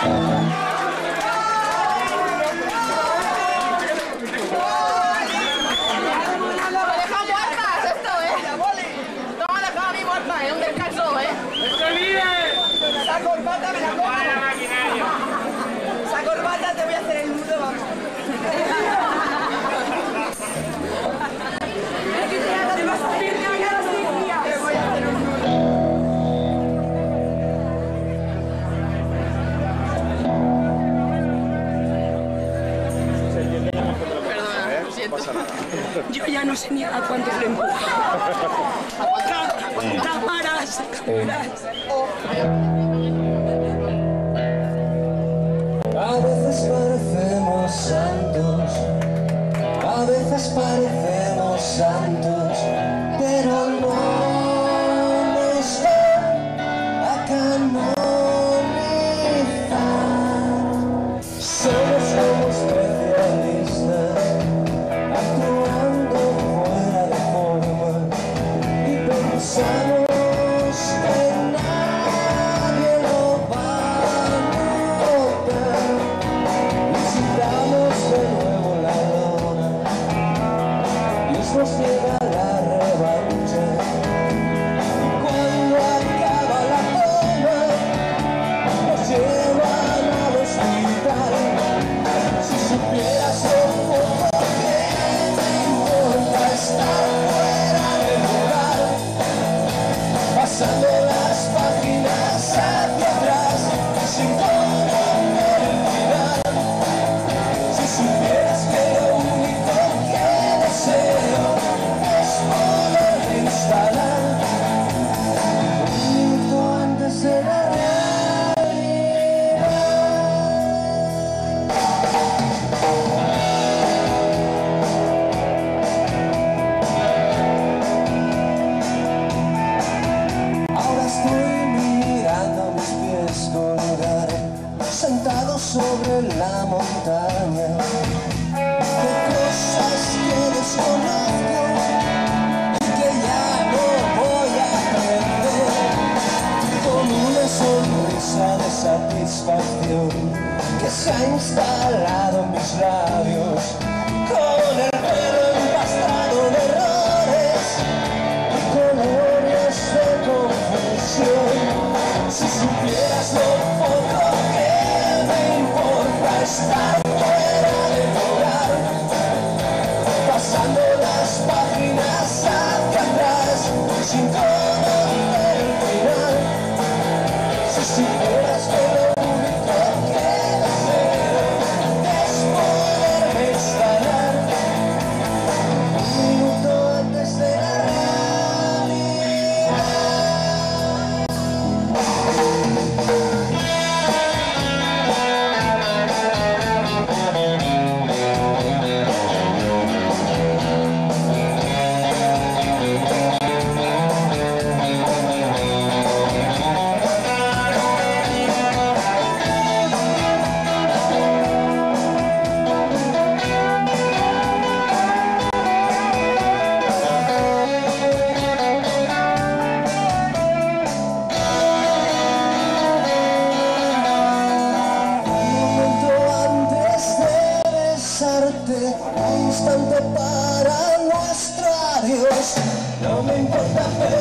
Yo ya no sé ni a cuántos le empujo. Cámaras. A veces parecemos santos, a veces parecemos santos, pero no nos va a canonizar. Somos como especialistas, actuando fuera de forma y pensamos que nadie lo va a notar. Visitamos de nuevo la lona, Dios nos llega la revancha. Cuando acaba la toma, nos llevan al hospital. Si supieras lo poco que me importa estar fuera del lugar, pasando las páginas hacia atrás, sin conocer el final. Si supieras que lo único que deseo es poder instalar un minuto antes de la realidad. Ahora estoy mirando mis pies colgar, sentado sobre la montaña, de cosas que desconozco y que ya no voy a aprender, con una sonrisa de satisfacción que se ha instalado en mis labios, con el pelo empastado de errores y colores de confusión. Si supieras lo poco que me importa estar fuera del lugar, pasando las páginas hacia atrás, sin conocer el final. Si supieras que lo único que deseo es poderme instalar un minuto antes de la realidad. Un instante para nuestro adiós. No me importa